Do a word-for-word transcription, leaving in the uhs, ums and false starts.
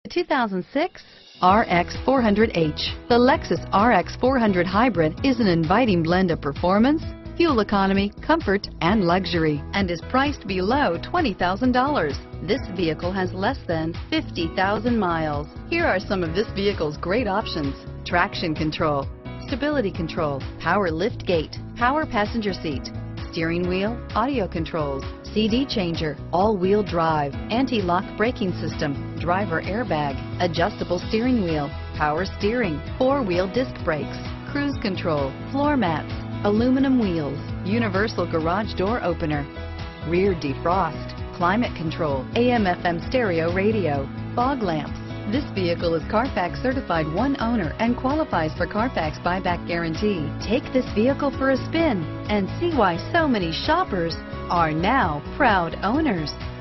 two thousand six R X four hundred H. The Lexus R X four hundred Hybrid is an inviting blend of performance, fuel economy, comfort, and luxury, and is priced below twenty thousand dollars. This vehicle has less than fifty thousand miles. Here are some of this vehicle's great options: traction control, stability control, power lift gate, power passenger seat, steering wheel audio controls, C D changer, all-wheel drive, anti-lock braking system, driver airbag, adjustable steering wheel, power steering, four-wheel disc brakes, cruise control, floor mats, aluminum wheels, universal garage door opener, rear defrost, climate control, A M F M stereo radio, fog lamps. This vehicle is Carfax certified one owner and qualifies for Carfax buyback guarantee. Take this vehicle for a spin and see why so many shoppers are now proud owners.